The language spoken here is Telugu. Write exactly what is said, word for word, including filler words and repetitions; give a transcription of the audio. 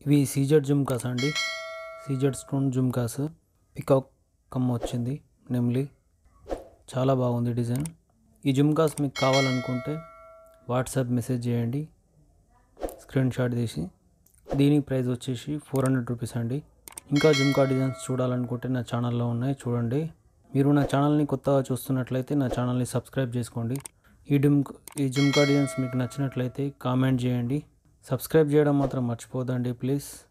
ఇవి సీజెడ్ జుమ్కాస్ అండి, సీజెడ్ స్టోన్ జుమ్కాస్. పికాక్ కమ్మ వచ్చింది, నెమ్లీ, చాలా బాగుంది డిజైన్. ఈ జుమ్కాస్ మీకు కావాలనుకుంటే వాట్సాప్ మెసేజ్ చేయండి స్క్రీన్ షాట్ తీసి. దీని ప్రైస్ వచ్చేసి ఫోర్ హండ్రెడ్ రూపీస్ అండి. ఇంకా జుమ్కా డిజైన్స్ చూడాలనుకుంటే నా ఛానల్లో ఉన్నాయి, చూడండి. మీరు నా ఛానల్ని కొత్తగా చూస్తున్నట్లయితే నా ఛానల్ని సబ్స్క్రైబ్ చేసుకోండి. ఈ డుమ్ ఈ జుమ్కా డిజైన్స్ మీకు నచ్చినట్లయితే కామెంట్ చేయండి. సబ్స్క్రైబ్ చేయడం మాత్రం మర్చిపోదండి ప్లీజ్.